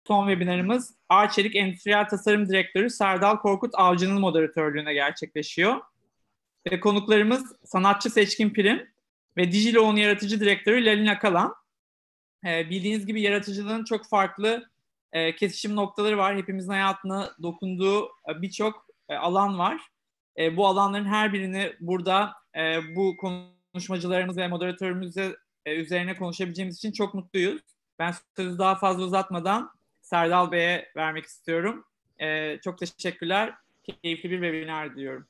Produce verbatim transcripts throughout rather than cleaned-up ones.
Son webinarımız Arçelik Endüstriyel Tasarım Direktörü Serdal Korkut Avcı'nın moderatörlüğüne gerçekleşiyor. Ve konuklarımız sanatçı Seçkin Prim ve Digiloğ'un yaratıcı direktörü Lalina Kalan. Ee, bildiğiniz gibi yaratıcılığın çok farklı e, kesişim noktaları var. Hepimizin hayatına dokunduğu e, birçok e, alan var. E, bu alanların her birini burada e, bu konuşmacılarımız ve moderatörümüzle e, üzerine konuşabileceğimiz için çok mutluyuz. Ben sözü daha fazla uzatmadan Serdal Bey'e vermek istiyorum. E, çok teşekkürler. Keyifli bir webinar diliyorum.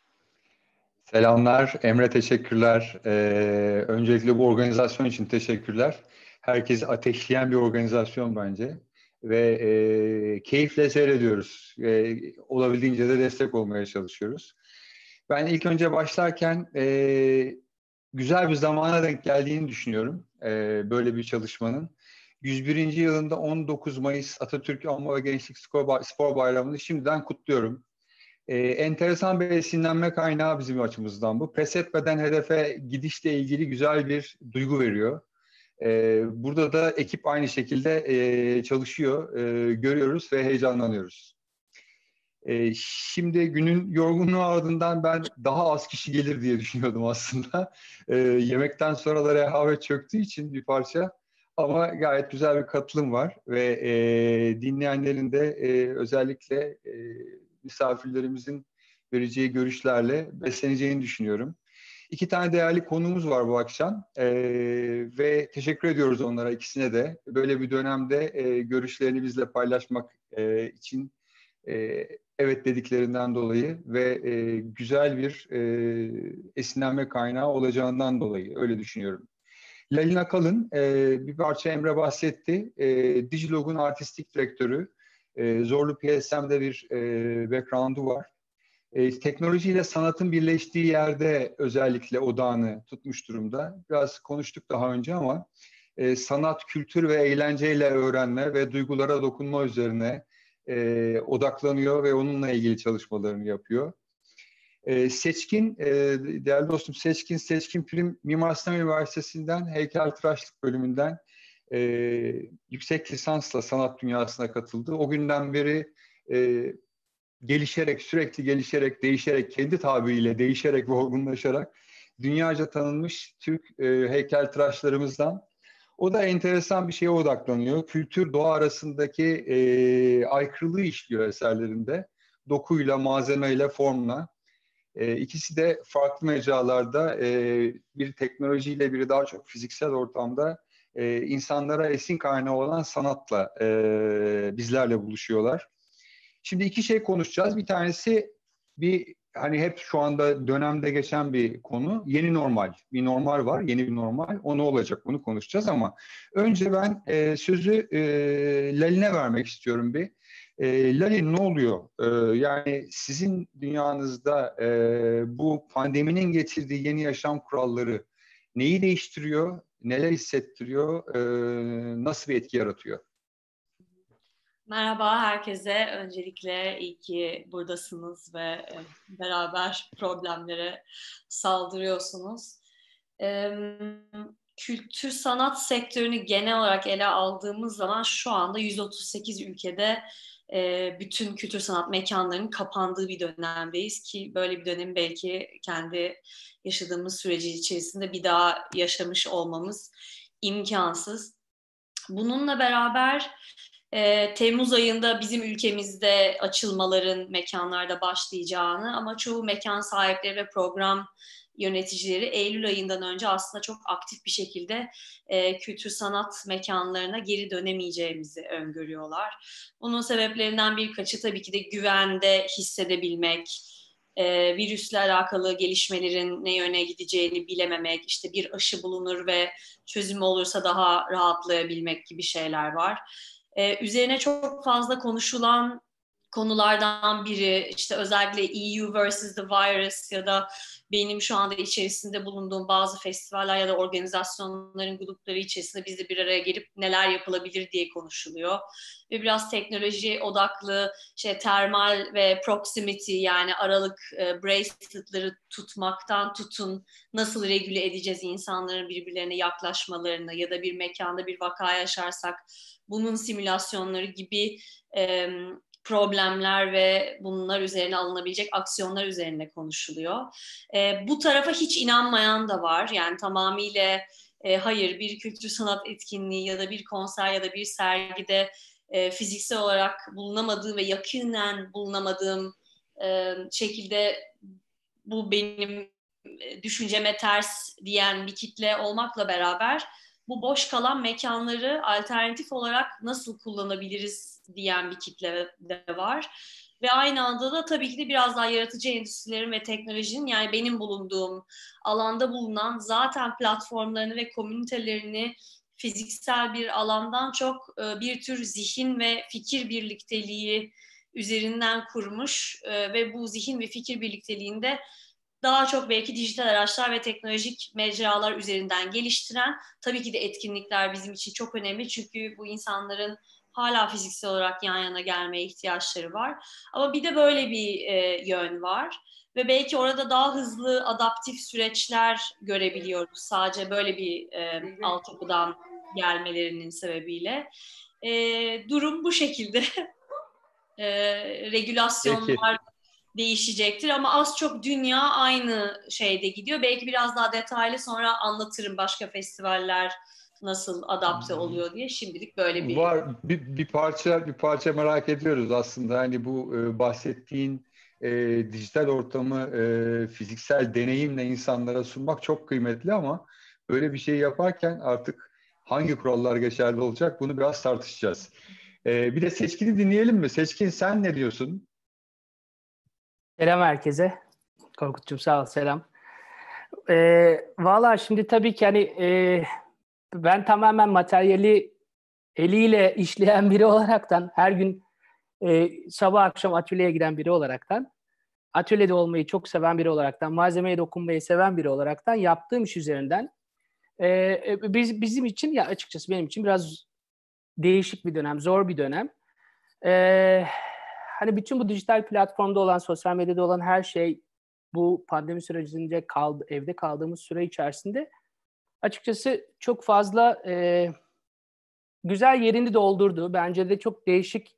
Selamlar, Emre teşekkürler. Ee, öncelikle bu organizasyon için teşekkürler. Herkesi ateşleyen bir organizasyon bence. Ve e, keyifle seyrediyoruz. E, olabildiğince de destek olmaya çalışıyoruz. Ben ilk önce başlarken e, güzel bir zamana denk geldiğini düşünüyorum. E, böyle bir çalışmanın. yüz birinci yılında on dokuz Mayıs Atatürk Anma ve Gençlik Spor Bayramı'nı şimdiden kutluyorum. Ee, enteresan bir esinlenme kaynağı bizim açımızdan bu. Pes etmeden hedefe gidişle ilgili güzel bir duygu veriyor. Ee, burada da ekip aynı şekilde e, çalışıyor, e, görüyoruz ve heyecanlanıyoruz. E, şimdi günün yorgunluğu ardından ben daha az kişi gelir diye düşünüyordum aslında. E, yemekten sonra da rehavet çöktüğü için bir parça. Ama gayet güzel bir katılım var ve e, dinleyenlerin de e, özellikle e, misafirlerimizin vereceği görüşlerle besleneceğini düşünüyorum. İki tane değerli konuğumuz var bu akşam e, ve teşekkür ediyoruz onlara ikisine de. Böyle bir dönemde e, görüşlerini bizle paylaşmak e, için e, evet dediklerinden dolayı ve e, güzel bir e, esinlenme kaynağı olacağından dolayı öyle düşünüyorum. Lalina Kalın, e, bir parça Emre bahsetti. E, Digilog'un artistik direktörü. E, Zorlu P S M'de bir e, background'u var. E, teknolojiyle sanatın birleştiği yerde özellikle odağını tutmuş durumda. Biraz konuştuk daha önce ama e, sanat, kültür ve eğlenceyle öğrenme ve duygulara dokunma üzerine e, odaklanıyor ve onunla ilgili çalışmalarını yapıyor. E, Seçkin, e, değerli dostum Seçkin, Seçkin Prim Mimar Sinan Üniversitesi'nden heykeltıraşlık bölümünden e, yüksek lisansla sanat dünyasına katıldı. O günden beri e, gelişerek, sürekli gelişerek, değişerek, kendi tabiriyle değişerek ve olgunlaşarak dünyaca tanınmış Türk e, heykeltıraşlarımızdan. O da enteresan bir şeye odaklanıyor. Kültür, doğa arasındaki e, aykırılığı işliyor eserlerinde. Dokuyla, malzemeyle, formla. E, ikisi de farklı mecralarda, e, bir teknolojiyle, biri daha çok fiziksel ortamda e, insanlara esin kaynağı olan sanatla e, bizlerle buluşuyorlar. Şimdi iki şey konuşacağız. Bir tanesi bir hani hep şu anda dönemde geçen bir konu. Yeni normal. Bir normal var. Yeni bir normal. O ne olacak? Bunu konuşacağız ama önce ben e, sözü e, Lalin'e vermek istiyorum bir. E, Lalin ne oluyor? E, yani sizin dünyanızda e, bu pandeminin getirdiği yeni yaşam kuralları neyi değiştiriyor? Neler hissettiriyor? E, nasıl bir etki yaratıyor? Merhaba herkese. Öncelikle iyi ki buradasınız ve beraber problemlere saldırıyorsunuz. Kültür sanat sektörünü genel olarak ele aldığımız zaman şu anda yüz otuz sekiz ülkede bütün kültür sanat mekanlarının kapandığı bir dönemdeyiz ki böyle bir dönemi belki kendi yaşadığımız süreci içerisinde bir daha yaşamış olmamız imkansız. Bununla beraber e, Temmuz ayında bizim ülkemizde açılmaların mekanlarda başlayacağını ama çoğu mekan sahipleri ve program yöneticileri Eylül ayından önce aslında çok aktif bir şekilde e, kültür sanat mekanlarına geri dönemeyeceğimizi öngörüyorlar. Bunun sebeplerinden birkaçı tabii ki de güvende hissedebilmek, e, virüsle alakalı gelişmelerin ne yöne gideceğini bilememek, işte bir aşı bulunur ve çözüm olursa daha rahatlayabilmek gibi şeyler var. Ee, üzerine çok fazla konuşulan konulardan biri işte özellikle E U versus the virus ya da benim şu anda içerisinde bulunduğum bazı festivaller ya da organizasyonların grupları içerisinde biz de bir araya gelip neler yapılabilir diye konuşuluyor. Ve biraz teknoloji odaklı şey, termal ve proximity, yani aralık e, bracelet'ları tutmaktan tutun, nasıl regüle edeceğiz insanların birbirlerine yaklaşmalarını ya da bir mekanda bir vaka yaşarsak bunun simülasyonları gibi e, problemler ve bunlar üzerine alınabilecek aksiyonlar üzerine konuşuluyor. E, bu tarafa hiç inanmayan da var. Yani tamamıyla e, hayır, bir kültür sanat etkinliği ya da bir konser ya da bir sergide e, fiziksel olarak bulunamadığım ve yakinen bulunamadığım e, şekilde bu benim düşünceme ters diyen bir kitle olmakla beraber bu boş kalan mekanları alternatif olarak nasıl kullanabiliriz diyen bir kitle de var. Ve aynı anda da tabii ki de biraz daha yaratıcı endüstrilerin ve teknolojinin, yani benim bulunduğum alanda bulunan zaten platformlarını ve komünitelerini fiziksel bir alandan çok bir tür zihin ve fikir birlikteliği üzerinden kurmuş ve bu zihin ve fikir birlikteliğinde daha çok belki dijital araçlar ve teknolojik mecralar üzerinden geliştiren, tabii ki de etkinlikler bizim için çok önemli. Çünkü bu insanların hala fiziksel olarak yan yana gelmeye ihtiyaçları var. Ama bir de böyle bir e, yön var. Ve belki orada daha hızlı adaptif süreçler görebiliyoruz. Sadece böyle bir e, altyapıdan gelmelerinin sebebiyle. E, durum bu şekilde. e, regülasyonlar Peki. değişecektir ama az çok dünya aynı şeyde gidiyor. Belki biraz daha detaylı sonra anlatırım başka festivaller nasıl adapte oluyor diye. Şimdilik böyle bir... Var bir, bir parça bir parça merak ediyoruz aslında. Hani bu e, bahsettiğin e, dijital ortamı e, fiziksel deneyimle insanlara sunmak çok kıymetli ama böyle bir şey yaparken artık hangi kurallar geçerli olacak, bunu biraz tartışacağız. E, bir de Seçkin'i dinleyelim mi? Seçkin, sen ne diyorsun? Selam herkese. Korkut'cum sağ ol, selam. Ee, Valla şimdi tabii ki hani e, ben tamamen materyali eliyle işleyen biri olaraktan, her gün e, sabah akşam atölyeye giden biri olaraktan, atölyede olmayı çok seven biri olaraktan, malzemeye dokunmayı seven biri olaraktan yaptığım iş üzerinden e, biz, bizim için, ya açıkçası benim için biraz değişik bir dönem, zor bir dönem. Ee, Hani bütün bu dijital platformda olan, sosyal medyada olan her şey bu pandemi sürecince kaldı, evde kaldığımız süre içerisinde açıkçası çok fazla e, güzel yerini doldurdu. Bence de çok değişik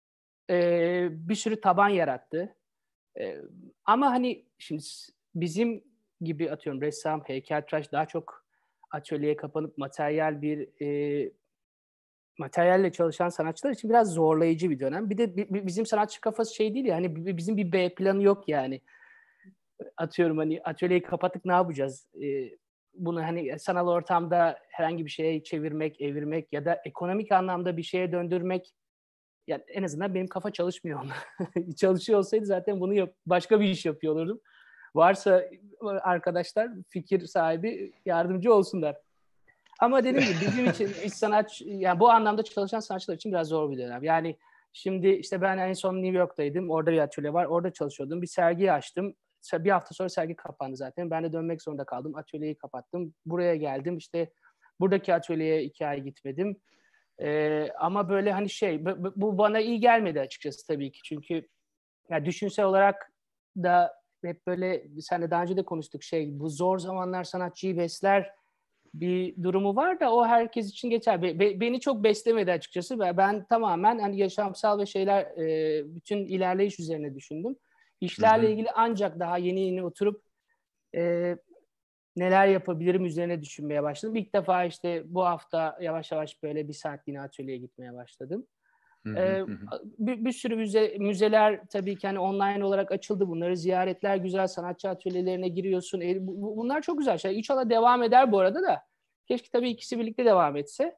e, bir sürü taban yarattı. E, ama hani şimdi bizim gibi, atıyorum, ressam, heykeltıraş daha çok atölyeye kapanıp materyal bir e, materyalle çalışan sanatçılar için biraz zorlayıcı bir dönem. Bir de bizim sanatçı kafası şey değil ya, hani bizim bir B planı yok yani. Atıyorum hani atölyeyi kapattık, ne yapacağız? Ee, bunu hani sanal ortamda herhangi bir şeye çevirmek, evirmek ya da ekonomik anlamda bir şeye döndürmek, yani en azından benim kafa çalışmıyor. Çalışıyor olsaydı zaten bunu yap, başka bir iş yapıyor olurdum. Varsa arkadaşlar, fikir sahibi, yardımcı olsunlar. Ama dediğim gibi bizim için iş sanat, yani bu anlamda çalışan sanatçılar için biraz zor bir dönem. Yani şimdi işte ben en son New York'taydım. Orada bir atölye var. Orada çalışıyordum. Bir sergi açtım. Bir hafta sonra sergi kapandı zaten. Ben de dönmek zorunda kaldım. Atölyeyi kapattım. Buraya geldim. İşte buradaki atölyeye iki ay gitmedim. Ee, ama böyle hani şey, bu bana iyi gelmedi açıkçası tabii ki. Çünkü yani düşünsel olarak da hep böyle, seninle daha önce de konuştuk, şey, bu zor zamanlar sanatçıyı besler bir durumu var da o herkes için geçer. Be, be, beni çok beslemedi açıkçası. Ben, ben tamamen hani yaşamsal ve şeyler, e, bütün ilerleyiş üzerine düşündüm. İşlerle hı hı. ilgili ancak daha yeni yeni oturup e, neler yapabilirim üzerine düşünmeye başladım. İlk defa işte bu hafta yavaş yavaş böyle bir saatliğine atölyeye gitmeye başladım. Hı hı hı. Bir, bir sürü müze, müzeler tabii ki hani online olarak açıldı. Bunları ziyaretler güzel, sanatçı atölyelerine giriyorsun. E, bu, bunlar çok güzel şeyler. İnşallah devam eder bu arada da. Keşke tabii ikisi birlikte devam etse.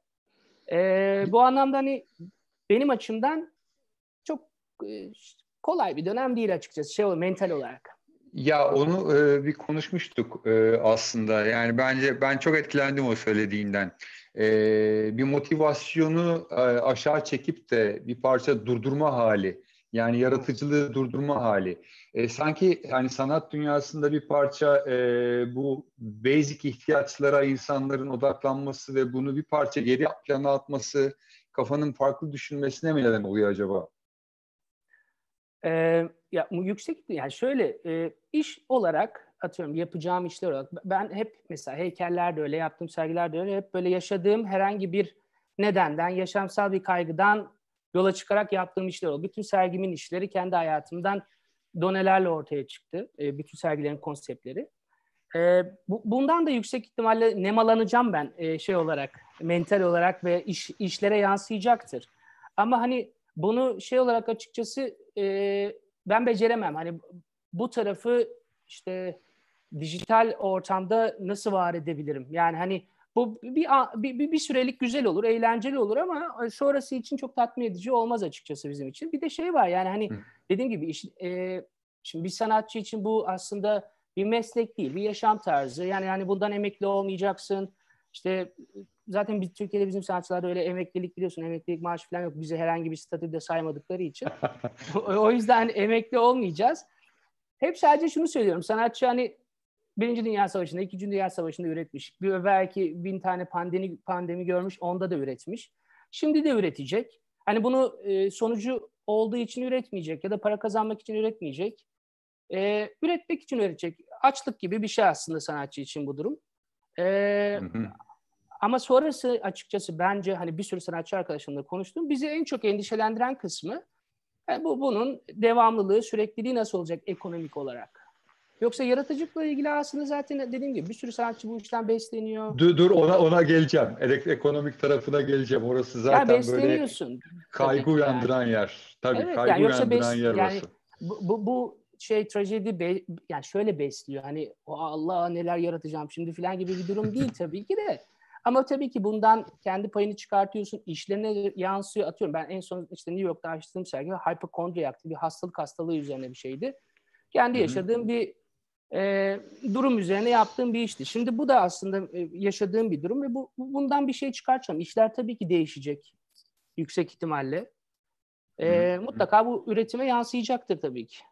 E, bu anlamda hani benim açımdan çok e, kolay bir dönem değil açıkçası, şey, mental olarak. Ya onu e, bir konuşmuştuk e, aslında. Yani bence ben çok etkilendim o söylediğinden. E, bir motivasyonu e, aşağı çekip de bir parça durdurma hali Yani yaratıcılığı durdurma hali. E, sanki hani sanat dünyasında bir parça e, bu basic ihtiyaçlara insanların odaklanması ve bunu bir parça geri plana atması, kafanın farklı düşünmesine mi neden oluyor acaba? Ee, ya yüksek yani şöyle e, iş olarak atıyorum yapacağım işler olarak ben hep mesela heykellerde öyle yaptığım sergilerde öyle hep böyle yaşadığım herhangi bir nedenden yaşamsal bir kaygıdan yola çıkarak yaptığım işler oldu. Bütün sergimin işleri kendi hayatımdan donelerle ortaya çıktı. E, bütün sergilerin konseptleri. E, bu, bundan da yüksek ihtimalle nemalanacağım ben e, şey olarak mental olarak ve iş, işlere yansıyacaktır. Ama hani bunu şey olarak açıkçası e, ben beceremem. Hani bu tarafı işte dijital ortamda nasıl var edebilirim? Yani hani bu bir, bir, bir sürelik güzel olur, eğlenceli olur ama sonrası için çok tatmin edici olmaz açıkçası bizim için. Bir de şey var yani hani dediğim gibi iş, e, şimdi bir sanatçı için bu aslında bir meslek değil, bir yaşam tarzı. Yani yani bundan emekli olmayacaksın. İşte zaten biz Türkiye'de bizim sanatçılarda öyle emeklilik biliyorsun, emeklilik maaşı falan yok. Bizi herhangi bir statüde saymadıkları için. O yüzden emekli olmayacağız. Hep sadece şunu söylüyorum. Sanatçı hani Birinci Dünya Savaşı'nda, İkinci Dünya Savaşı'nda üretmiş. Bir, belki bin tane pandemi, pandemi görmüş, onda da üretmiş. Şimdi de üretecek. Hani bunu e, sonucu olduğu için üretmeyecek ya da para kazanmak için üretmeyecek. E, üretmek için üretecek. Açlık gibi bir şey aslında sanatçı için bu durum. E, ama sonrası açıkçası bence hani bir sürü sanatçı arkadaşımla konuştum. Bizi en çok endişelendiren kısmı yani bu bunun devamlılığı, sürekliliği nasıl olacak ekonomik olarak? Yoksa yaratıcılıkla ilgili aslında zaten dediğim gibi bir sürü sanatçı bu işten besleniyor. Dur, dur ona ona geleceğim. Ekonomik tarafına geleceğim. Orası zaten yani böyle kaygı uyandıran yani. yer. Tabii evet, kaygı yani yoksa uyandıran bes, yer yani orası. bu, bu, bu şey trajedi be, yani şöyle besliyor. Hani Allah neler yaratacağım şimdi falan gibi bir durum değil tabii ki de. Ama tabii ki bundan kendi payını çıkartıyorsun. İşlerine yansıyor. Atıyorum ben en son işte New York'ta açtığım sergi hipokondriyaktı. Bir hastalık hastalığı üzerine bir şeydi. Kendi yaşadığım bir e, durum üzerine yaptığım bir işti. Şimdi bu da aslında e, yaşadığım bir durum ve bu, bundan bir şey çıkartacağım. İşler tabii ki değişecek yüksek ihtimalle. E, mutlaka bu üretime yansıyacaktır tabii ki.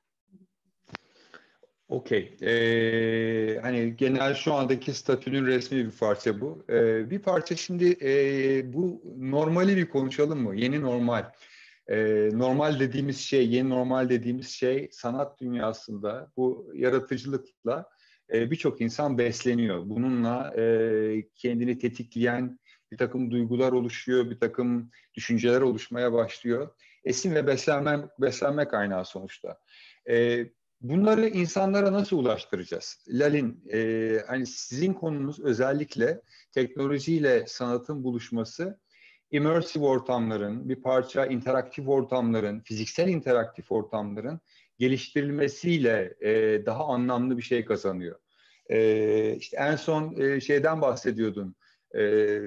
Okey. Ee, hani genel şu andaki statünün resmi bir parça bu. Ee, bir parça şimdi e, bu normali bir konuşalım mı? Yeni normal. Ee, normal dediğimiz şey, yeni normal dediğimiz şey sanat dünyasında bu yaratıcılıkla e, birçok insan besleniyor. Bununla e, kendini tetikleyen bir takım duygular oluşuyor, bir takım düşünceler oluşmaya başlıyor. Esin ve beslenme, beslenme kaynağı sonuçta. E, bunları insanlara nasıl ulaştıracağız? Lalin, e, hani sizin konunuz özellikle teknolojiyle sanatın buluşması, immersive ortamların, bir parça interaktif ortamların, fiziksel interaktif ortamların geliştirilmesiyle e, daha anlamlı bir şey kazanıyor. E, işte en son e, şeyden bahsediyordun. E,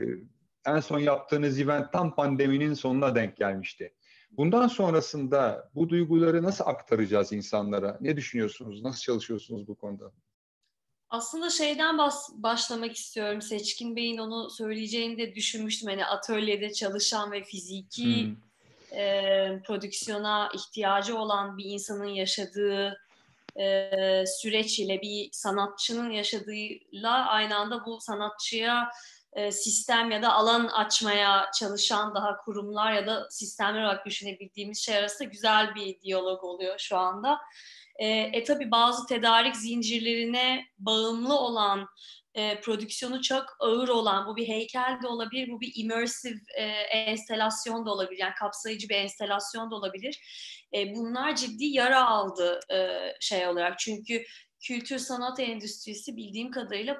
en son yaptığınız event tam pandeminin sonuna denk gelmişti. Bundan sonrasında bu duyguları nasıl aktaracağız insanlara? Ne düşünüyorsunuz? Nasıl çalışıyorsunuz bu konuda? Aslında şeyden bas, başlamak istiyorum. Seçkin Bey'in onu söyleyeceğini de düşünmüştüm. Hani atölyede çalışan ve fiziki hmm. e, prodüksiyona ihtiyacı olan bir insanın yaşadığı e, süreç ile bir sanatçının yaşadığıyla aynı anda bu sanatçıya e, sistem ya da alan açmaya çalışan daha kurumlar ya da sistemler olarak düşünebildiğimiz şey arasında güzel bir diyalog oluyor şu anda. E, e tabii bazı tedarik zincirlerine bağımlı olan, e, prodüksiyonu çok ağır olan, bu bir heykel de olabilir, bu bir immersive e, enstelasyon da olabilir, yani kapsayıcı bir enstelasyon da olabilir. E, bunlar ciddi yara aldı e, şey olarak. Çünkü kültür sanat endüstrisi bildiğim kadarıyla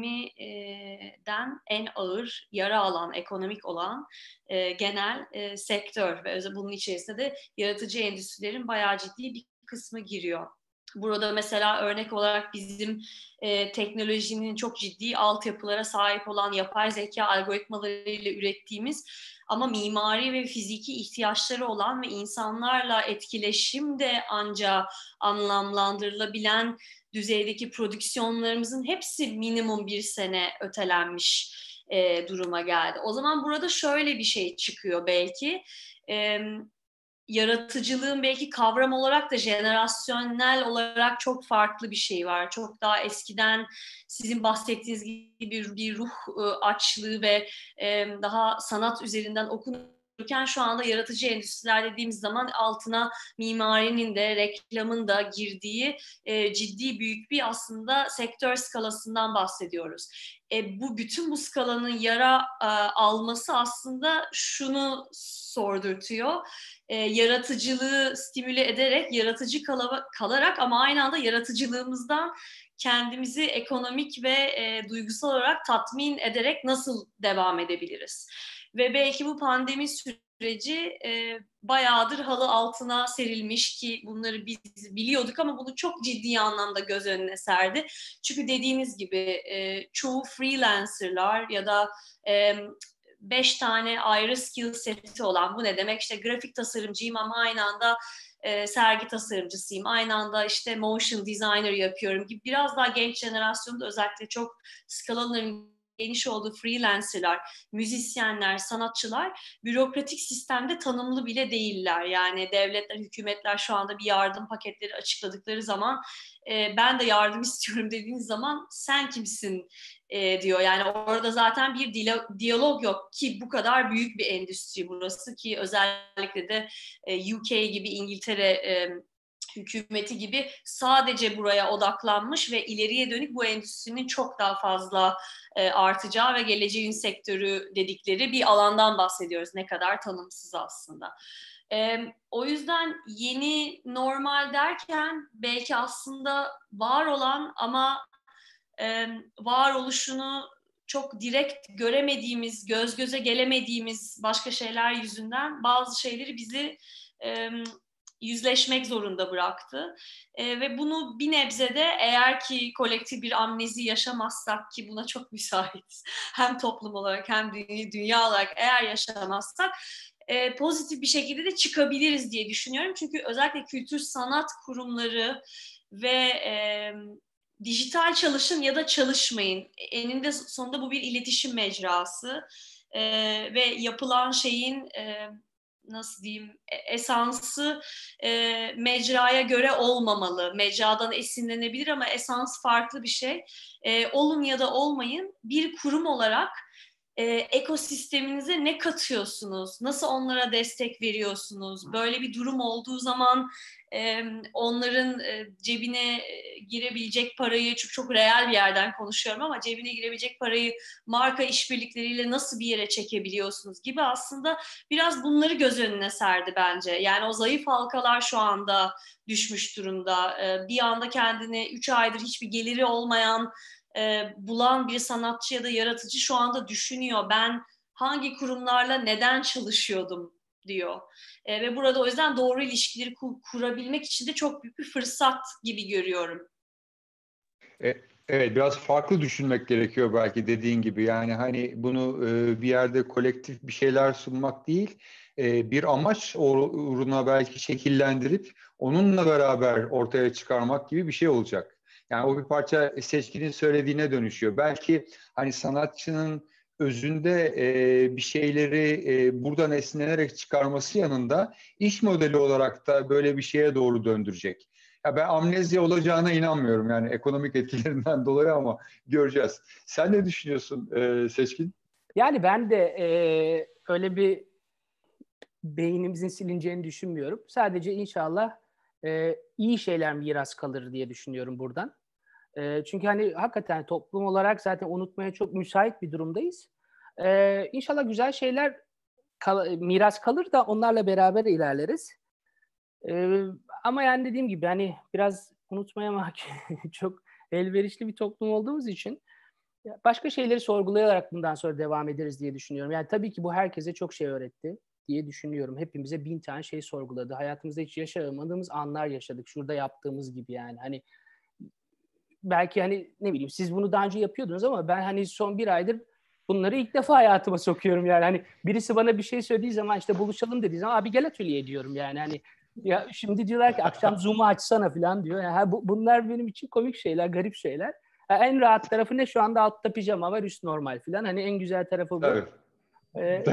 pandemiden en ağır yara alan, ekonomik olan e, genel e, sektör ve bunun içerisinde de yaratıcı endüstrilerin bayağı ciddi bir kısmı giriyor. Burada mesela örnek olarak bizim e, teknolojinin çok ciddi altyapılara sahip olan yapay zeka algoritmalarıyla ürettiğimiz ama mimari ve fiziki ihtiyaçları olan ve insanlarla etkileşim de ancak anlamlandırılabilen düzeydeki prodüksiyonlarımızın hepsi minimum bir sene ötelenmiş e, duruma geldi. O zaman burada şöyle bir şey çıkıyor belki. E, yaratıcılığın belki kavram olarak da jenerasyonel olarak çok farklı bir şey var. Çok daha eskiden sizin bahsettiğiniz gibi bir, bir ruh e, açlığı ve e, daha sanat üzerinden okunurken şu anda yaratıcı endüstriler dediğimiz zaman altına mimarinin de reklamın da girdiği e, ciddi büyük bir aslında sektör skalasından bahsediyoruz. E, bu bütün bu skalanın yara e, alması aslında şunu sordurtuyor. E, yaratıcılığı stimüle ederek, yaratıcı kala, kalarak ama aynı anda yaratıcılığımızdan kendimizi ekonomik ve e, duygusal olarak tatmin ederek nasıl devam edebiliriz? Ve belki bu pandemi süreci e, bayağıdır halı altına serilmiş ki bunları biz biliyorduk ama bunu çok ciddi anlamda göz önüne serdi. Çünkü dediğiniz gibi e, çoğu freelancerlar ya da e, beş tane ayrı skill seti olan, bu ne demek? İşte grafik tasarımcıyım ama aynı anda e, sergi tasarımcısıyım. Aynı anda işte motion designer yapıyorum gibi biraz daha genç jenerasyonda özellikle çok skalaların geniş olduğu freelancerlar, müzisyenler, sanatçılar bürokratik sistemde tanımlı bile değiller. Yani devletler, hükümetler şu anda bir yardım paketleri açıkladıkları zaman e, ben de yardım istiyorum dediğiniz zaman sen kimsin e, diyor. Yani orada zaten bir diyalog yok ki bu kadar büyük bir endüstri burası ki özellikle de e, U K gibi, İngiltere e, hükümeti gibi sadece buraya odaklanmış ve ileriye dönük bu endüstrinin çok daha fazla e, artacağı ve geleceğin sektörü dedikleri bir alandan bahsediyoruz. Ne kadar tanımsız aslında. E, o yüzden yeni normal derken belki aslında var olan ama e, varoluşunu çok direkt göremediğimiz, göz göze gelemediğimiz başka şeyler yüzünden bazı şeyleri bizi e, yüzleşmek zorunda bıraktı. E, ve bunu bir nebze de eğer ki kolektif bir amnezi yaşamazsak ki buna çok müsaitiz hem toplum olarak hem dünya, dünya olarak eğer yaşamazsak e, pozitif bir şekilde de çıkabiliriz diye düşünüyorum. Çünkü özellikle kültür sanat kurumları ve e, dijital çalışın ya da çalışmayın. Eninde sonunda bu bir iletişim mecrası e, ve yapılan şeyin e, nasıl diyeyim esansı e, mecraya göre olmamalı. Mecradan esinlenebilir ama esans farklı bir şey. E, olun ya da olmayın bir kurum olarak e, ekosisteminize ne katıyorsunuz? Nasıl onlara destek veriyorsunuz? Böyle bir durum olduğu zaman e, onların e, cebine e, girebilecek parayı, çünkü çok reel bir yerden konuşuyorum ama cebine girebilecek parayı marka işbirlikleriyle nasıl bir yere çekebiliyorsunuz gibi aslında biraz bunları göz önüne serdi bence. Yani o zayıf halkalar şu anda düşmüş durumda. E, bir anda kendini üç aydır hiçbir geliri olmayan E, bulan bir sanatçı ya da yaratıcı şu anda düşünüyor. Ben hangi kurumlarla neden çalışıyordum diyor. E, ve burada o yüzden doğru ilişkileri kur, kurabilmek için de çok büyük bir fırsat gibi görüyorum. E, evet, biraz farklı düşünmek gerekiyor belki dediğin gibi. Yani hani bunu e, bir yerde kolektif bir şeyler sunmak değil, e, bir amaç uğruna belki şekillendirip onunla beraber ortaya çıkarmak gibi bir şey olacak. Yani o bir parça Seçkin'in söylediğine dönüşüyor. Belki hani sanatçının özünde e, bir şeyleri e, buradan esinlenerek çıkarması yanında iş modeli olarak da böyle bir şeye doğru döndürecek. Ya ben amnezya olacağına inanmıyorum yani ekonomik etkilerinden dolayı ama göreceğiz. Sen ne düşünüyorsun e, Seçkin? Yani ben de e, öyle bir beynimizin silineceğini düşünmüyorum. Sadece inşallah e, iyi şeyler miras kalır diye düşünüyorum buradan. E, çünkü hani hakikaten toplum olarak zaten unutmaya çok müsait bir durumdayız. E, İnşallah güzel şeyler kal- miras kalır da onlarla beraber ilerleriz. E, Ama yani dediğim gibi hani biraz unutmaya mahkum çok elverişli bir toplum olduğumuz için başka şeyleri sorgulayarak bundan sonra devam ederiz diye düşünüyorum. Yani tabii ki bu herkese çok şey öğretti diye düşünüyorum. Hepimize bin tane şey sorguladı. Hayatımızda hiç yaşamadığımız anlar yaşadık. Şurada yaptığımız gibi yani. Hani belki hani ne bileyim siz bunu daha önce yapıyordunuz ama ben hani son bir aydır bunları ilk defa hayatıma sokuyorum yani. Hani birisi bana bir şey söylediği zaman işte buluşalım dediği zaman abi gel atölyeye diyorum yani. Hani ya şimdi diyorlar ki akşam Zoom'u açsana falan diyor. Yani bu, bunlar benim için komik şeyler, garip şeyler. Yani en rahat tarafı ne? Şu anda altta pijama var, üst normal falan. Hani en güzel tarafı bu. Evet. Ee,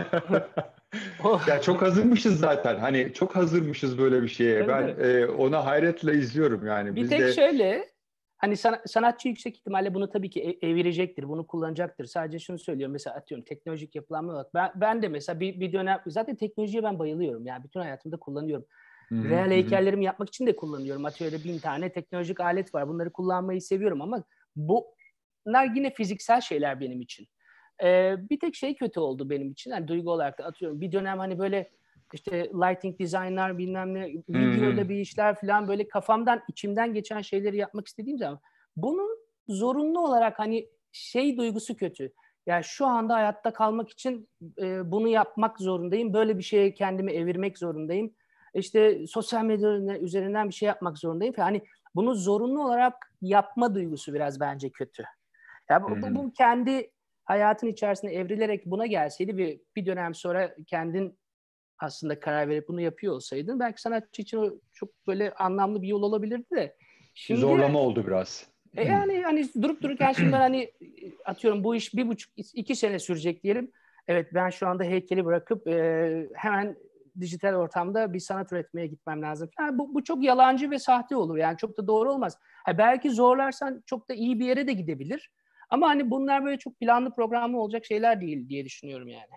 Ya çok hazırmışız zaten. Hani çok hazırmışız böyle bir şeye. Tabii, Ben tabii. e, ona hayretle izliyorum yani. Bir Biz tek de şöyle, hani san- sanatçı yüksek ihtimalle bunu tabii ki e- evirecektir, bunu kullanacaktır. Sadece şunu söylüyorum, mesela atıyorum teknolojik yapılanma olarak. Ben, ben de mesela bir, bir dönem, zaten teknolojiye ben bayılıyorum. Yani bütün hayatımda kullanıyorum. Hı hı, Real hı hı. heykellerimi yapmak için de kullanıyorum. Atölyede bin tane teknolojik alet var. Bunları kullanmayı seviyorum ama bu, bunlar yine fiziksel şeyler benim için. Ee, bir tek şey kötü oldu benim için. Yani duygu olarak da atıyorum. Bir dönem hani böyle işte lighting designlar bilmem ne, Hı hı. videoyla bir işler falan, böyle kafamdan, içimden geçen şeyleri yapmak istediğim zaman bunun zorunlu olarak hani şey duygusu kötü. Yani şu anda hayatta kalmak için e, bunu yapmak zorundayım. Böyle bir şeye kendimi evirmek zorundayım. İşte sosyal medya üzerinden bir şey yapmak zorundayım. Hani bunu zorunlu olarak yapma duygusu biraz bence kötü. Ya bu, bu, bu kendi hayatın içerisinde evrilerek buna gelseydi ve bir dönem sonra kendin aslında karar verip bunu yapıyor olsaydın, belki sanatçı için o çok böyle anlamlı bir yol olabilirdi de. Şimdi Zorlama oldu biraz. e yani hani durup dururken şimdi ben hani atıyorum bu iş bir buçuk iki sene sürecek diyelim. Evet, ben şu anda heykeli bırakıp e, hemen dijital ortamda bir sanat üretmeye gitmem lazım. Yani bu, bu çok yalancı ve sahte olur. Yani çok da doğru olmaz. Ha, belki zorlarsan çok da iyi bir yere de gidebilir. Ama hani bunlar böyle çok planlı programlı olacak şeyler değil diye düşünüyorum yani.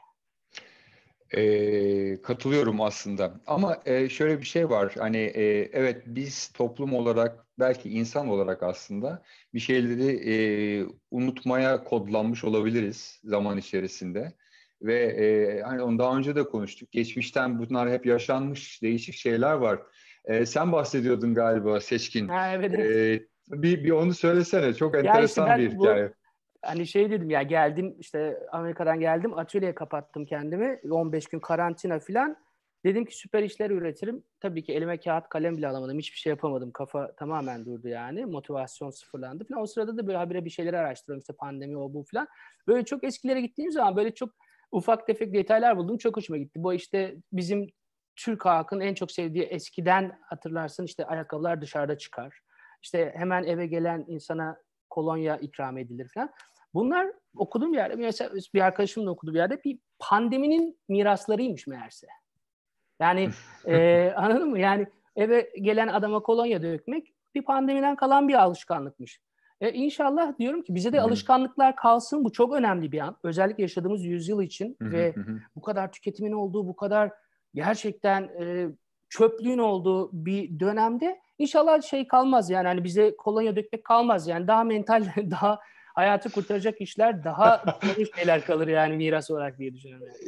E, katılıyorum aslında. Ama e, şöyle bir şey var. Hani e, evet biz toplum olarak belki insan olarak aslında bir şeyleri e, unutmaya kodlanmış olabiliriz zaman içerisinde. Ve e, hani onu daha önce de konuştuk. Geçmişten bunlar hep yaşanmış değişik şeyler var. E, sen bahsediyordun galiba Seçkin. Ha, evet, evet. E, bir, bir onu söylesene. Çok Ya işte enteresan bir ben bu hikaye. hani şey dedim ya, geldim işte Amerika'dan geldim, atölyeye kapattım kendimi, on beş gün karantina falan. Dedim ki süper işler üretirim. Tabii ki elime kağıt kalem bile alamadım. Hiçbir şey yapamadım. Kafa tamamen durdu yani. Motivasyon sıfırlandı falan. O sırada da böyle habire bir şeyleri araştırıyorum. İşte pandemi o bu falan. Böyle çok eskilere gittiğim zaman böyle çok ufak tefek detaylar buldum. Çok hoşuma gitti. Bu işte bizim Türk halkının en çok sevdiği, eskiden hatırlarsın işte ayakkabılar dışarıda çıkar. İşte hemen eve gelen insana kolonya ikram edilir falan. Bunlar okuduğum yerde, mesela bir arkadaşımla okuduğu bir yerde, bir pandeminin miraslarıymış meğerse. Yani e, anladın mı? Yani eve gelen adama kolonya dökmek bir pandemiden kalan bir alışkanlıkmış. E, İnşallah diyorum ki bize de alışkanlıklar kalsın. Bu çok önemli bir an. Özellikle yaşadığımız yüzyıl için ve bu kadar tüketimin olduğu, bu kadar gerçekten e, çöplüğün olduğu bir dönemde inşallah şey kalmaz yani, hani bize kolonya dökmek kalmaz yani, daha mental, daha hayatı kurtaracak işler, daha doğru şeyler kalır yani miras olarak diye düşünüyorum yani.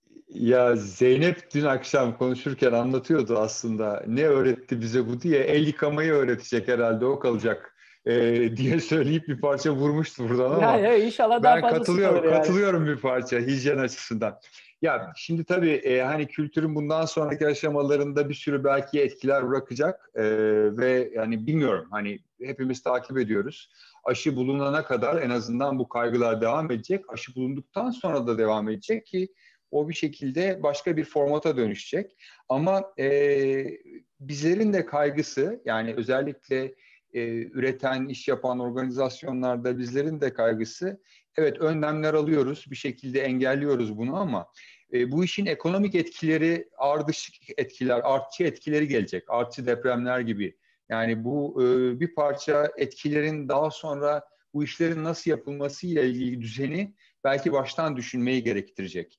Ya Zeynep dün akşam konuşurken anlatıyordu aslında ne öğretti bize bu diye. El yıkamayı öğretecek herhalde, o kalacak e, diye söyleyip bir parça vurmuştu buradan Ya, ama ya inşallah daha ben fazlası katılıyorum kalır yani. katılıyorum bir parça hijyen açısından. Ya şimdi tabii e, hani kültürün bundan sonraki aşamalarında bir sürü belki etkiler bırakacak e, ve yani bilmiyorum, hani hepimiz takip ediyoruz. Aşı bulunana kadar en azından bu kaygılar devam edecek. Aşı bulunduktan sonra da devam edecek ki o bir şekilde başka bir formata dönüşecek. Ama e, bizlerin de kaygısı, yani özellikle e, üreten, iş yapan organizasyonlarda bizlerin de kaygısı, evet önlemler alıyoruz, bir şekilde engelliyoruz bunu ama e, bu işin ekonomik etkileri, ardışık etkiler, artçı etkileri gelecek. Artçı depremler gibi. Yani bu e, bir parça etkilerin daha sonra bu işlerin nasıl yapılması ile ilgili düzeni belki baştan düşünmeyi gerektirecek.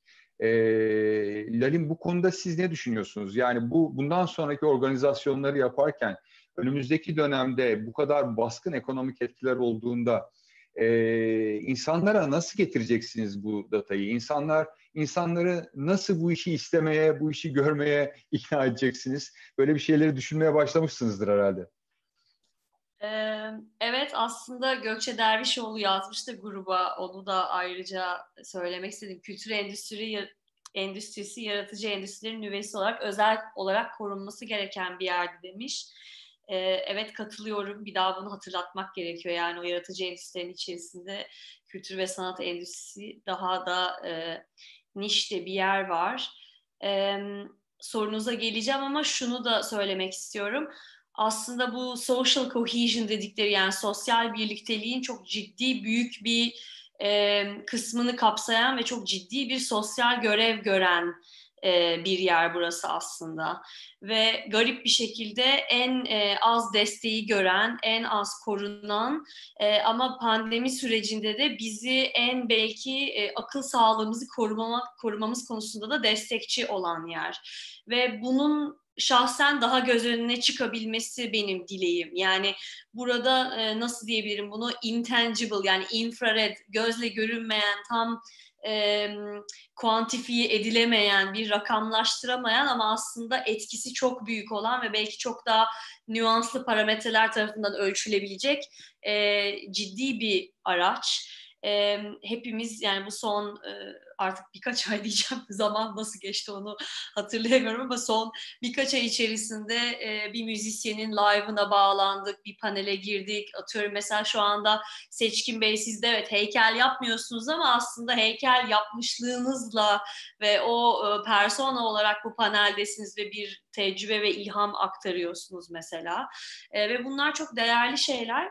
E, Lalin, bu konuda siz ne düşünüyorsunuz? Yani bu bundan sonraki organizasyonları yaparken önümüzdeki dönemde bu kadar baskın ekonomik etkiler olduğunda e, insanlara nasıl getireceksiniz bu datayı? İnsanlar insanları nasıl bu işi istemeye, bu işi görmeye ikna edeceksiniz? Böyle bir şeyleri düşünmeye başlamışsınızdır herhalde. Evet, aslında Gökçe Dervişoğlu yazmıştı gruba, onu da ayrıca söylemek istedim. Kültür endüstri endüstrisi yaratıcı endüstrilerin nüvesi olarak özel olarak korunması gereken bir yerde demiş. Evet, katılıyorum. Bir daha bunu hatırlatmak gerekiyor. Yani o yaratıcı endüstrilerin içerisinde kültür ve sanat endüstrisi daha da e, nişte bir yer var. E, sorunuza geleceğim ama şunu da söylemek istiyorum. Aslında bu social cohesion dedikleri, yani sosyal birlikteliğin çok ciddi büyük bir e, kısmını kapsayan ve çok ciddi bir sosyal görev gören e, bir yer burası aslında. Ve garip bir şekilde en e, az desteği gören, en az korunan e, ama pandemi sürecinde de bizi en belki e, akıl sağlığımızı korumamak, korumamız konusunda da destekçi olan yer. Ve bunun şahsen daha göz önüne çıkabilmesi benim dileğim. Yani burada e, nasıl diyebilirim bunu, intangible, yani infrared, gözle görünmeyen, tam e, kuantifiye edilemeyen, bir rakamlaştıramayan ama aslında etkisi çok büyük olan ve belki çok daha nüanslı parametreler tarafından ölçülebilecek e, ciddi bir araç. E, hepimiz yani bu son e, artık birkaç ay diyeceğim, zaman nasıl geçti onu hatırlayamıyorum ama son birkaç ay içerisinde e, bir müzisyenin live'ına bağlandık, bir panele girdik. Atıyorum mesela şu anda Seçkin Bey, siz de evet heykel yapmıyorsunuz ama aslında heykel yapmışlığınızla ve o e, persona olarak bu paneldesiniz ve bir tecrübe ve ilham aktarıyorsunuz mesela. E, ve bunlar çok değerli şeyler.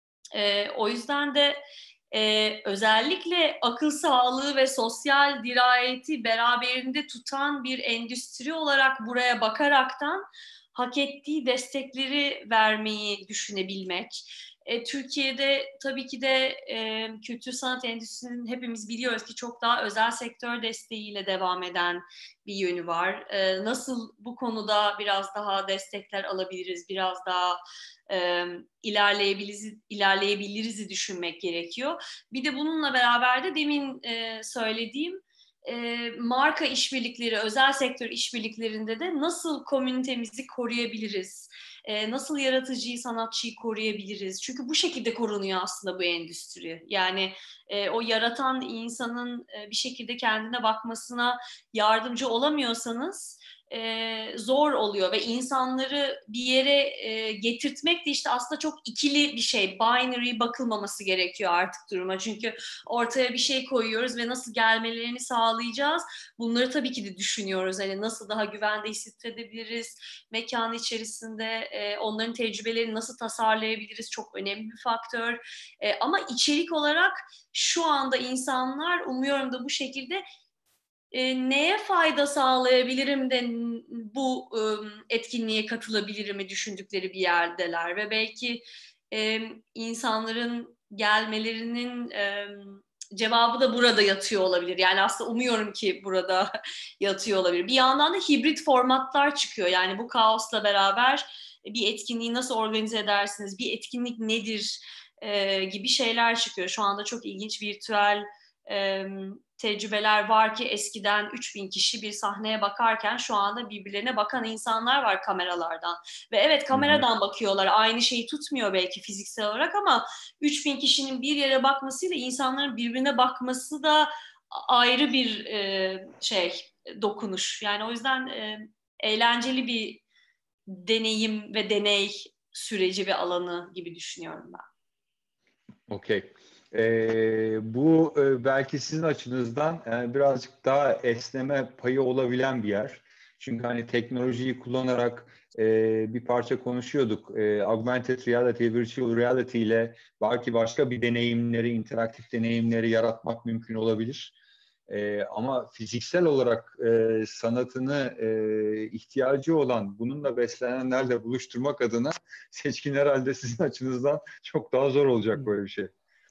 E, o yüzden de Ee, özellikle akıl sağlığı ve sosyal dirayeti beraberinde tutan bir endüstri olarak buraya bakaraktan hak ettiği destekleri vermeyi düşünebilmek. E, Türkiye'de tabii ki de e, kültür sanat endüstrisinin hepimiz biliyoruz ki çok daha özel sektör desteğiyle devam eden bir yönü var. E, nasıl bu konuda biraz daha destekler alabiliriz, biraz daha e, ilerleyebiliriz, ilerleyebiliriz düşünmek gerekiyor. Bir de bununla beraber de demin e, söylediğim e, marka işbirlikleri, özel sektör işbirliklerinde de nasıl komünitemizi koruyabiliriz? E, nasıl yaratıcıyı, sanatçıyı koruyabiliriz? Çünkü bu şekilde korunuyor aslında bu endüstri. Yani e, o yaratan insanın e, bir şekilde kendine bakmasına yardımcı olamıyorsanız e, zor oluyor ve insanları bir yere e, getirtmek de işte aslında çok ikili bir şey. Binary bakılmaması gerekiyor artık duruma. Çünkü ortaya bir şey koyuyoruz ve nasıl gelmelerini sağlayacağız. Bunları tabii ki de düşünüyoruz. Hani nasıl daha güvende hissedebiliriz mekan içerisinde, e, onların tecrübelerini nasıl tasarlayabiliriz, çok önemli bir faktör. E, ama içerik olarak şu anda insanlar, umuyorum da bu şekilde, E, neye fayda sağlayabilirim de bu e, etkinliğe katılabilirim mi düşündükleri bir yerdeler ve belki e, insanların gelmelerinin e, cevabı da burada yatıyor olabilir. Yani aslında umuyorum ki burada yatıyor olabilir. Bir yandan da hibrit formatlar çıkıyor. Yani bu kaosla beraber bir etkinliği nasıl organize edersiniz, bir etkinlik nedir e, gibi şeyler çıkıyor. Şu anda çok ilginç virtüel e, tecrübeler var ki eskiden üç bin kişi bir sahneye bakarken şu anda birbirlerine bakan insanlar var kameralardan. Ve evet, kameradan Hı-hı. bakıyorlar. Aynı şeyi tutmuyor belki fiziksel olarak ama üç bin kişinin bir yere bakmasıyla insanların birbirine bakması da ayrı bir e, şey, dokunuş. Yani o yüzden e, eğlenceli bir deneyim ve deney süreci ve alanı gibi düşünüyorum ben. Okey. Ee, bu e, belki sizin açınızdan yani birazcık daha esneme payı olabilen bir yer. Çünkü hani teknolojiyi kullanarak e, bir parça konuşuyorduk. E, augmented reality, virtual reality ile belki başka bir deneyimleri, interaktif deneyimleri yaratmak mümkün olabilir. E, ama fiziksel olarak e, sanatını e, ihtiyacı olan, bununla beslenenlerle buluşturmak adına Seçkin, herhalde sizin açınızdan çok daha zor olacak böyle bir şey.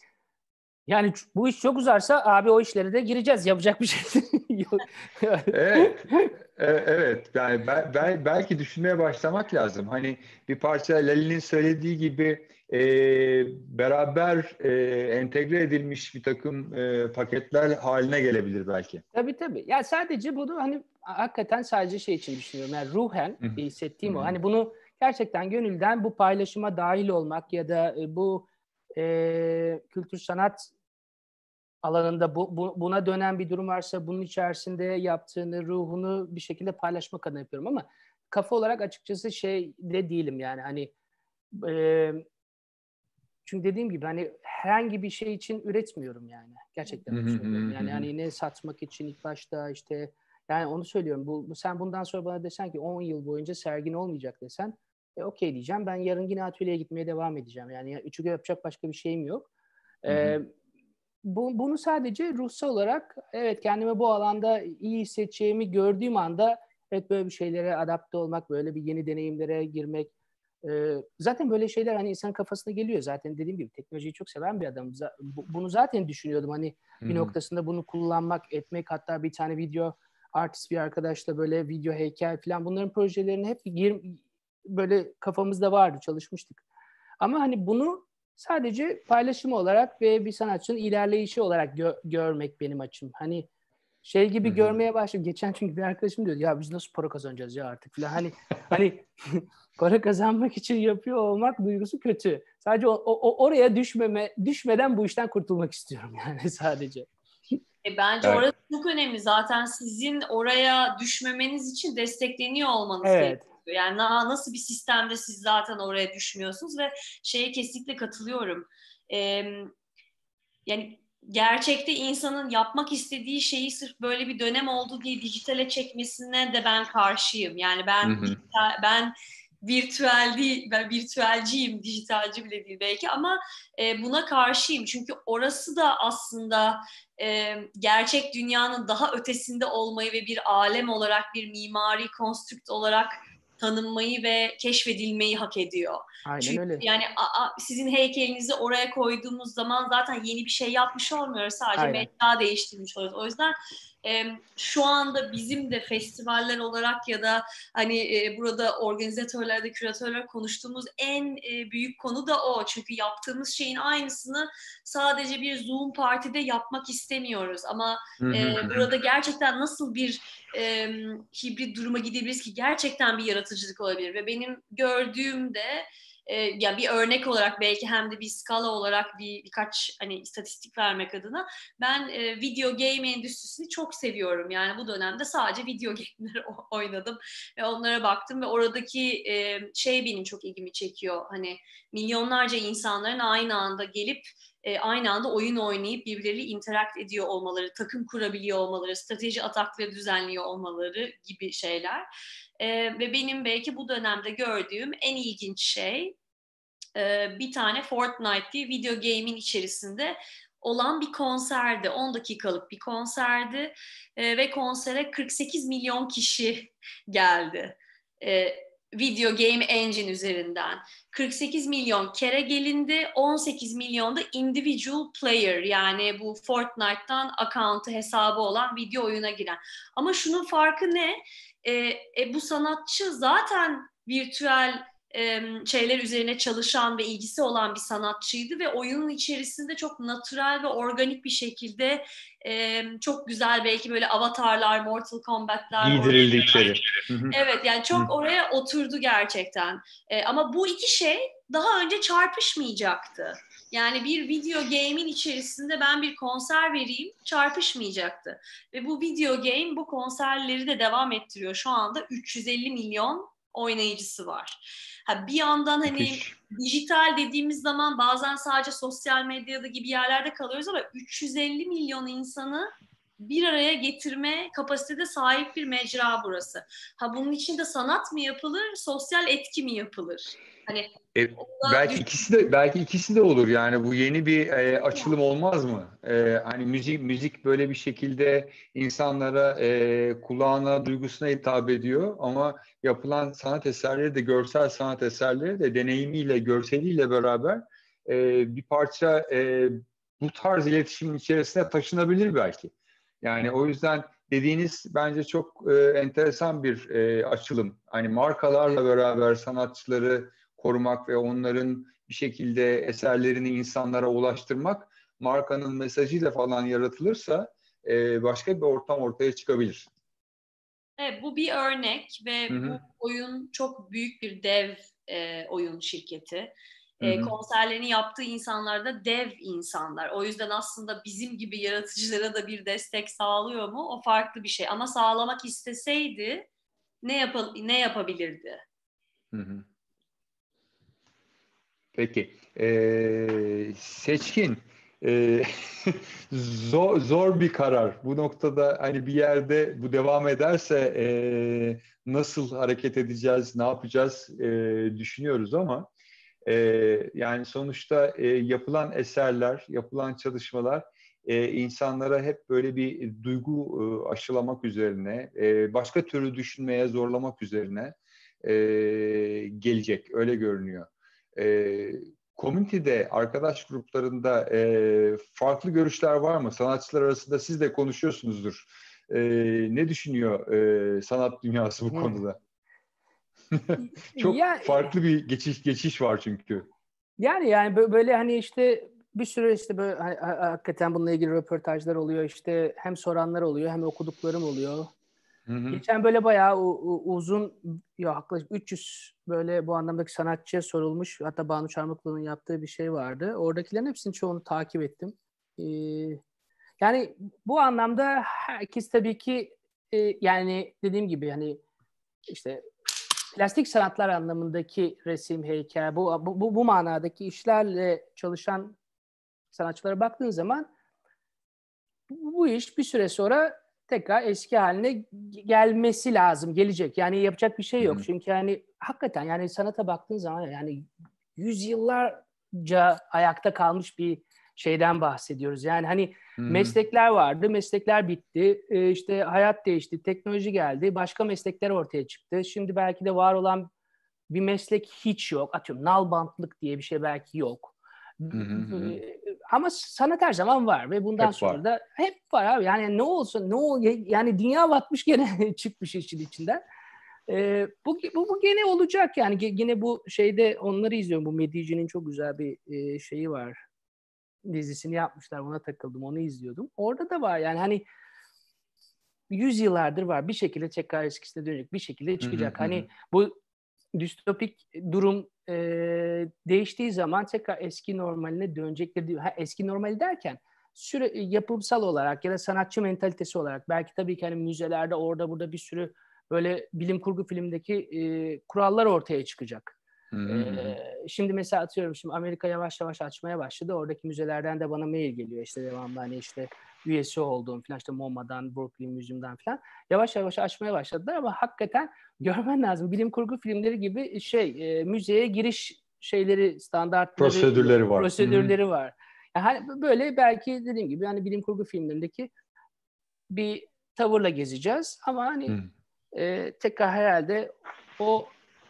Yani bu iş çok uzarsa abi o işlere de gireceğiz. Yapacak bir şey yok. Evet. Evet. Yani ben, ben, belki düşünmeye başlamak lazım. Hani bir parça Lali'nin söylediği gibi e, beraber e, entegre edilmiş bir takım e, paketler haline gelebilir belki. Tabii tabii. Ya sadece bunu hani hakikaten sadece şey için düşünüyorum. Yani ruhen hissettiğim o. Hani bunu gerçekten gönülden bu paylaşıma dahil olmak ya da bu e, kültür sanat alanında bu, bu, buna dönen bir durum varsa bunun içerisinde yaptığını, ruhunu bir şekilde paylaşmak adına yapıyorum ama kafa olarak açıkçası şey de değilim yani hani e, çünkü dediğim gibi hani herhangi bir şey için üretmiyorum yani. Gerçekten öyle söylüyorum. Yani hani ne satmak için ilk başta işte yani onu söylüyorum. Bu, bu sen bundan sonra bana desen ki on yıl boyunca sergin olmayacak desen e, okey diyeceğim. Ben yarın yine atölyeye gitmeye devam edeceğim. Yani çünkü yapacak başka bir şeyim yok. E, bu, bunu sadece ruhsal olarak evet kendimi bu alanda iyi hissedeceğimi gördüğüm anda evet böyle bir şeylere adapte olmak, böyle bir yeni deneyimlere girmek. Ee, zaten böyle şeyler hani insan kafasına geliyor. Zaten dediğim gibi teknolojiyi çok seven bir adamım. Bu, bunu zaten düşünüyordum. Hani bir Hı-hı. noktasında bunu kullanmak, etmek, hatta bir tane video artist bir arkadaşla böyle video heykel falan bunların projelerini hep gir, böyle kafamızda vardı, çalışmıştık. Ama hani bunu sadece paylaşım olarak ve bir sanatçının ilerleyişi olarak gö- görmek benim açım. Hani şey gibi Hı-hı. görmeye başladım. Geçen çünkü bir arkadaşım diyordu ya biz nasıl para kazanacağız ya artık falan. Hani hani para kazanmak için yapıyor olmak duygusu kötü. Sadece o, o, oraya düşmeme düşmeden bu işten kurtulmak istiyorum yani sadece. E bence Evet. orası çok önemli. Zaten sizin oraya düşmemeniz için destekleniyor olmanız Evet. gerekiyor. Yani na- nasıl bir sistemde siz zaten oraya düşmüyorsunuz ve şeye kesinlikle katılıyorum. Ee, yani gerçekte insanın yapmak istediği şeyi sırf böyle bir dönem oldu diye dijitale çekmesine de ben karşıyım. Yani ben Hı-hı. dijital, ben virtüel değil, ben virtüelciyim, dijitalci bile değil belki ama e, buna karşıyım. Çünkü orası da aslında e, gerçek dünyanın daha ötesinde olmayı ve bir alem olarak, bir mimari konstrükt olarak tanınmayı ve keşfedilmeyi hak ediyor. Aynen Çünkü öyle. yani a, a, sizin heykelinizi oraya koyduğumuz zaman zaten yeni bir şey yapmış olmuyoruz. Sadece Aynen. mecra değiştirmiş oluyoruz. O yüzden e, şu anda bizim de festivaller olarak ya da hani e, burada organizatörlerde, küratörler konuştuğumuz en e, büyük konu da o. Çünkü yaptığımız şeyin aynısını sadece bir Zoom partide yapmak istemiyoruz. Ama e, burada gerçekten nasıl bir e, hibrit duruma gidebiliriz ki gerçekten bir yaratıcılık olabilir. Ve benim gördüğümde e, ya bir örnek olarak belki hem de bir skala olarak bir birkaç hani istatistik vermek adına ben e, video game endüstrisini çok seviyorum. Yani bu dönemde sadece video game'leri oynadım ve onlara baktım ve oradaki e, şey benim çok ilgimi çekiyor. Hani milyonlarca insanların aynı anda gelip e, aynı anda oyun oynayıp birbirleriyle interakt ediyor olmaları, takım kurabiliyor olmaları, strateji atakları düzenliyor olmaları gibi şeyler. E, ve benim belki bu dönemde gördüğüm en ilginç şey e, bir tane Fortnite diye video game'in içerisinde olan bir konserdi. on dakikalık bir konserdi e, ve konsere kırk sekiz milyon kişi geldi. E, Video Game Engine üzerinden. kırk sekiz milyon kere gelindi, on sekiz milyon da individual player yani bu Fortnite'tan account'ı hesabı olan video oyuna giren. Ama şunun farkı ne? E, e, bu sanatçı zaten virtüel şeyler üzerine çalışan ve ilgisi olan bir sanatçıydı ve oyunun içerisinde çok natürel ve organik bir şekilde çok güzel belki böyle avatarlar, Mortal Kombat'lar giydirildi içeri. Evet yani çok oraya oturdu gerçekten. Ama bu iki şey daha önce çarpışmayacaktı. Yani bir video game'in içerisinde ben bir konser vereyim çarpışmayacaktı. Ve bu video game bu konserleri de devam ettiriyor. Şu anda üç yüz elli milyon oynayıcısı var. Ha, bir yandan hani Müthiş. dijital dediğimiz zaman bazen sadece sosyal medyada gibi yerlerde kalıyoruz ama üç yüz elli milyon insanı bir araya getirme kapasitede sahip bir mecra burası. Ha bunun için de sanat mı yapılır, sosyal etki mi yapılır? Hani E, belki düş- ikisi de belki ikisi de olur yani bu yeni bir e, açılım olmaz mı? E, hani müzik müzik böyle bir şekilde insanlara e, kulağına, duygusuna hitap ediyor ama yapılan sanat eserleri de görsel sanat eserleri de deneyimiyle, görseliyle beraber e, bir parça e, bu tarz iletişimin içerisine taşınabilir belki. Yani o yüzden dediğiniz bence çok e, enteresan bir e, açılım. Hani markalarla beraber sanatçıları korumak ve onların bir şekilde eserlerini insanlara ulaştırmak markanın mesajıyla falan yaratılırsa e, başka bir ortam ortaya çıkabilir. Evet, bu bir örnek ve Hı hı. bu oyun çok büyük bir dev e, oyun şirketi. Hı E, hı. konserlerini yaptığı insanlar da dev insanlar. O yüzden aslında bizim gibi yaratıcılara da bir destek sağlıyor mu? O farklı bir şey. Ama sağlamak isteseydi ne yap ne yapabilirdi? Hı hı. Peki. Ee, Seçkin. Ee, zor, zor bir karar. Bu noktada hani bir yerde bu devam ederse e, nasıl hareket edeceğiz, ne yapacağız e, düşünüyoruz ama e, yani sonuçta e, yapılan eserler, yapılan çalışmalar e, insanlara hep böyle bir duygu e, aşılamak üzerine, e, başka türlü düşünmeye zorlamak üzerine e, gelecek. Öyle görünüyor. E, Komünitede, arkadaş gruplarında e, farklı görüşler var mı? Sanatçılar arasında siz de konuşuyorsunuzdur. E, ne düşünüyor e, sanat dünyası bu konuda? Çok Ya, farklı bir geçiş geçiş var çünkü. Yani yani bö- böyle hani işte bir sürü işte böyle ha- ha- hakikaten bununla ilgili röportajlar oluyor. İşte hem soranlar oluyor hem okuduklarım oluyor. Hı hı. Geçen böyle bayağı u- u- uzun, ya yaklaşık üç yüz böyle bu anlamdaki sanatçıya sorulmuş. Hatta Banu Çarmıklı'nın yaptığı bir şey vardı. Oradakilerin hepsinin çoğunu takip ettim. Ee, yani bu anlamda herkes tabii ki e, yani dediğim gibi yani işte plastik sanatlar anlamındaki resim, heykel, bu, bu, bu, bu manadaki işlerle çalışan sanatçılara baktığın zaman bu, bu iş bir süre sonra tekrar eski haline gelmesi lazım, gelecek. Yani yapacak bir şey yok. Hı hı. Çünkü yani hakikaten yani sanata baktığın zaman yani yüzyıllarca ayakta kalmış bir şeyden bahsediyoruz. Yani hani Hı hı. meslekler vardı, meslekler bitti, ee, işte hayat değişti, teknoloji geldi, başka meslekler ortaya çıktı. Şimdi belki de var olan bir meslek hiç yok. Atıyorum nalbantlık diye bir şey belki yok. Hı hı hı. Ama sanat her zaman var ve bundan Hep sonra var. da hep var abi. Yani ne olsun, ne ol, yani dünya batmış gene çıkmış işin içinden. Ee, bu, bu, bu gene olacak yani. Gene bu şeyde onları izliyorum. Bu Medici'nin çok güzel bir e, şeyi var. Dizisini yapmışlar. Ona takıldım. Onu izliyordum. Orada da var yani hani yüz yıllardır var. Bir şekilde tekrar eskisine dönecek. Bir şekilde Hı hı çıkacak. hı. Hani bu distopik durum e, değiştiği zaman tekrar eski normaline dönecektir diyor. Ha, eski normali derken süre, yapımsal olarak ya da sanatçı mentalitesi olarak belki tabii ki hani müzelerde orada burada bir sürü böyle bilim kurgu filmdeki e, kurallar ortaya çıkacak. Hı hı E, hı. şimdi mesela atıyorum şimdi Amerika yavaş yavaş açmaya başladı. Oradaki müzelerden de bana mail geliyor işte devamlı hani işte üyesi olduğum falan işte MoMA'dan, Brooklyn Museum'dan falan yavaş yavaş açmaya başladılar ama hakikaten görmen lazım. Bilim kurgu filmleri gibi şey e, müzeye giriş şeyleri, standartları yok, Prosedürleri var. Hı hı. prosedürleri var. Yani hani böyle belki dediğim gibi hani bilim kurgu filmlerindeki bir tavırla gezeceğiz ama hani Hı. e, tekrar herhalde o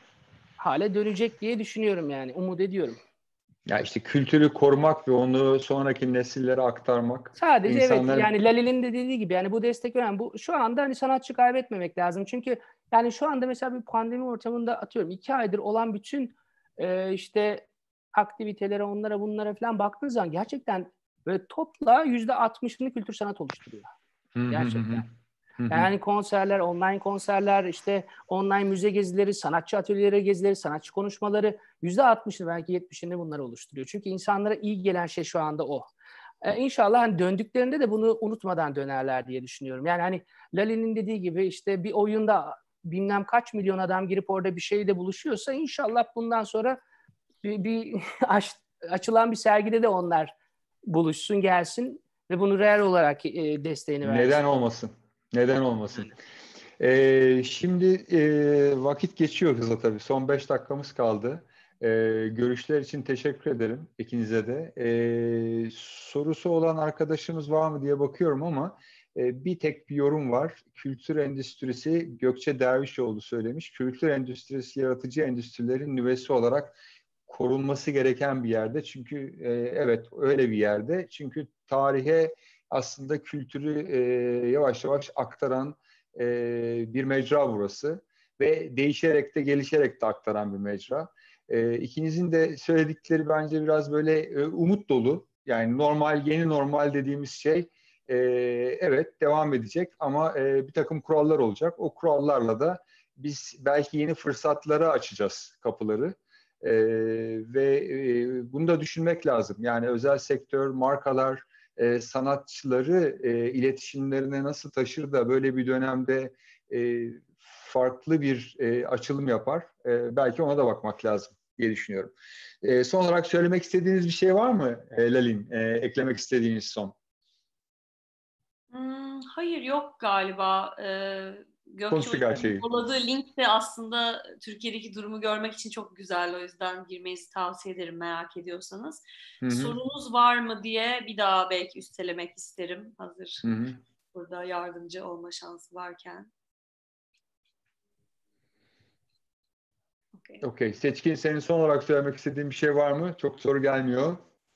hale dönecek diye düşünüyorum yani. Umut ediyorum. Ya işte kültürü korumak ve onu sonraki nesillere aktarmak. Sadece evet İnsanlar yani Lali'nin de dediği gibi yani bu destek önemli. Bu şu anda hani sanatçı kaybetmemek lazım. Çünkü yani şu anda mesela bir pandemi ortamında atıyorum iki aydır olan bütün e, işte aktivitelere onlara bunlara falan baktığın zaman gerçekten böyle topla yüzde altmışını kültür sanat oluşturuyor. Hı hı hı Gerçekten. hı. Hı hı. Yani konserler, online konserler, işte online müze gezileri, sanatçı atölyeleri gezileri, sanatçı konuşmaları yüzde altmışını belki yetmişini bunlar oluşturuyor. Çünkü insanlara iyi gelen şey şu anda o. Ee, İnşallah hani döndüklerinde de bunu unutmadan dönerler diye düşünüyorum. Yani hani Lali'nin dediği gibi işte bir oyunda bilmem kaç milyon adam girip orada bir şeyde buluşuyorsa inşallah bundan sonra bir, bir aç, açılan bir sergide de onlar buluşsun, gelsin ve bunu reel olarak e, desteğini Neden versin. olmasın? Neden olmasın? Ee, şimdi e, vakit geçiyor hızla tabii. Son beş dakikamız kaldı. Ee, görüşler için teşekkür ederim ikinize de. Ee, sorusu olan arkadaşımız var mı diye bakıyorum ama e, bir tek bir yorum var. Kültür endüstrisi, Gökçe Dervişoğlu söylemiş. Kültür endüstrisi yaratıcı endüstrilerin nüvesi olarak korunması gereken bir yerde. Çünkü e, evet öyle bir yerde. Çünkü tarihe aslında kültürü e, yavaş yavaş aktaran e, bir mecra burası ve değişerek de gelişerek de aktaran bir mecra. E, ikinizin de söyledikleri bence biraz böyle e, umut dolu. Yani normal, yeni normal dediğimiz şey e, evet devam edecek ama e, bir takım kurallar olacak. O kurallarla da biz belki yeni fırsatlara açacağız kapıları. E, ve e, bunu da düşünmek lazım. Yani özel sektör, markalar, e, sanatçıları e, iletişimlerine nasıl taşır da böyle bir dönemde e, farklı bir e, açılım yapar. E, belki ona da bakmak lazım diye düşünüyorum. E, son olarak söylemek istediğiniz bir şey var mı e, Lalin? E, eklemek istediğiniz son. Hmm, hayır yok galiba. Ee, Konuştuk her şeyi. Yolladığı link de aslında Türkiye'deki durumu görmek için çok güzel. O yüzden girmenizi tavsiye ederim merak ediyorsanız. Hı-hı. Sorunuz var mı diye bir daha belki üstelemek isterim. Hazır Hı-hı. burada yardımcı olma şansı varken. Okey. Okay. Seçkin, senin son olarak söylemek istediğin bir şey var mı? Çok soru gelmiyor.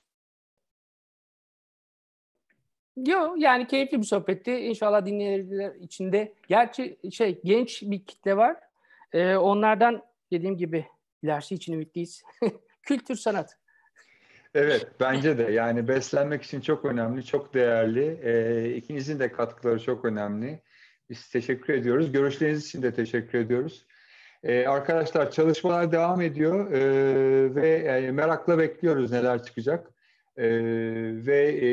Yok, yani keyifli bir sohbetti. İnşallah dinleyiciler içinde. Gerçi şey genç bir kitle var. Ee, onlardan dediğim gibi ilerisi için ümitliyiz. Kültür, sanat. Evet, bence de. Yani beslenmek için çok önemli, çok değerli. Ee, ikinizin de katkıları çok önemli. Biz teşekkür ediyoruz. Görüşleriniz için de teşekkür ediyoruz. Ee, arkadaşlar çalışmalar devam ediyor ee, ve e, merakla bekliyoruz neler çıkacak. Ee, ve e,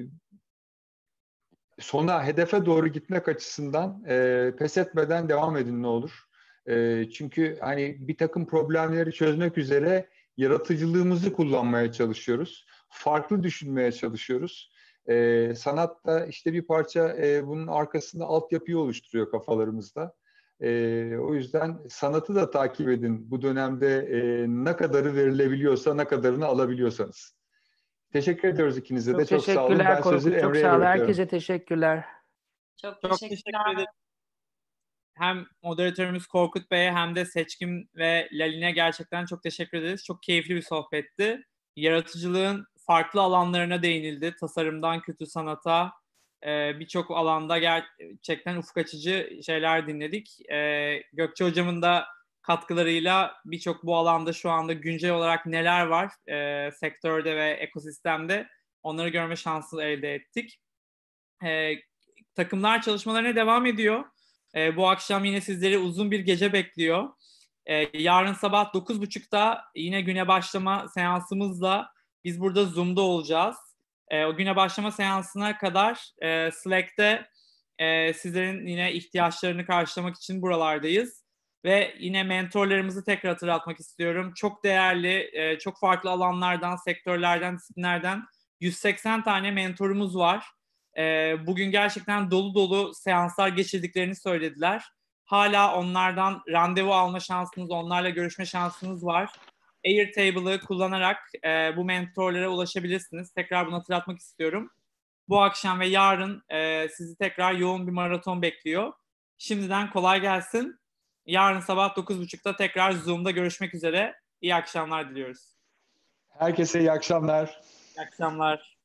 sona, hedefe doğru gitmek açısından e, pes etmeden devam edin ne olur. E, çünkü hani bir takım problemleri çözmek üzere yaratıcılığımızı kullanmaya çalışıyoruz. Farklı düşünmeye çalışıyoruz. E, sanat da işte bir parça e, bunun arkasında altyapıyı oluşturuyor kafalarımızda. E, o yüzden sanatı da takip edin. Bu dönemde e, ne kadarı verilebiliyorsa, ne kadarını alabiliyorsanız. Teşekkür ediyoruz ikinize çok de. Çok sağ olun. Ben Korkut, sözü çok Emre'ye sağ olun. bırakıyorum. Herkese teşekkürler. Çok, çok teşekkür ederim. Hem moderatörümüz Korkut Bey'e hem de Seçkin ve Lalin'e gerçekten çok teşekkür ederiz. Çok keyifli bir sohbetti. Yaratıcılığın farklı alanlarına değinildi. Tasarımdan kültür sanata birçok alanda gerçekten ufuk açıcı şeyler dinledik. Gökçe Hocam'ın da katkılarıyla birçok bu alanda şu anda güncel olarak neler var sektörde ve ekosistemde onları görme şansı elde ettik. Takımlar çalışmalarına devam ediyor. Ee, bu akşam yine sizleri uzun bir gece bekliyor. Ee, yarın sabah dokuz buçukta yine güne başlama seansımızla biz burada Zoom'da olacağız. Ee, o güne başlama seansına kadar e, Slack'te e, sizlerin yine ihtiyaçlarını karşılamak için buralardayız. Ve yine mentorlarımızı tekrar hatırlatmak istiyorum. Çok değerli, e, çok farklı alanlardan, sektörlerden, disiplinlerden yüz seksen tane mentorumuz var. Bugün gerçekten dolu dolu seanslar geçirdiklerini söylediler. Hala onlardan randevu alma şansınız, onlarla görüşme şansınız var. Airtable'ı kullanarak e, bu mentorlara ulaşabilirsiniz. Tekrar bunu hatırlatmak istiyorum. Bu akşam ve yarın e, sizi tekrar yoğun bir maraton bekliyor. Şimdiden kolay gelsin. Yarın sabah dokuz buçukta tekrar Zoom'da görüşmek üzere. İyi akşamlar diliyoruz. Herkese iyi akşamlar. İyi akşamlar.